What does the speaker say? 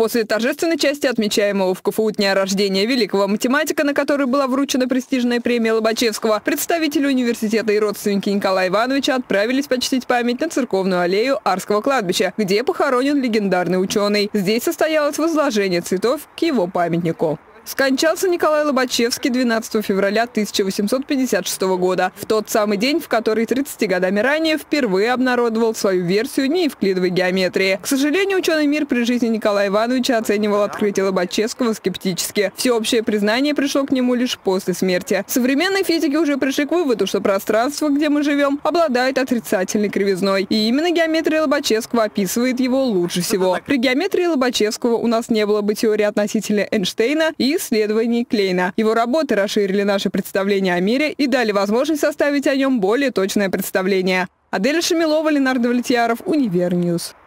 После торжественной части отмечаемого в КФУ дня рождения великого математика, на который была вручена престижная премия Лобачевского, представители университета и родственники Николая Ивановича отправились почтить память на церковную аллею Арского кладбища, где похоронен легендарный ученый. Здесь состоялось возложение цветов к его памятнику. Скончался Николай Лобачевский 12 февраля 1856 года, в тот самый день, в который 30 годами ранее впервые обнародовал свою версию неевклидовой геометрии. К сожалению, ученый мир при жизни Николая Ивановича оценивал открытие Лобачевского скептически. Всеобщее признание пришло к нему лишь после смерти. Современные физики уже пришли к выводу, что пространство, где мы живем, обладает отрицательной кривизной. И именно геометрия Лобачевского описывает его лучше всего. При геометрии Лобачевского у нас не было бы теории относителя Эйнштейна и исследований Клейна. Его работы расширили наше представление о мире и дали возможность составить о нем более точное представление. Аделя Шамилова, Ленардо Влетьяров, Универньюз.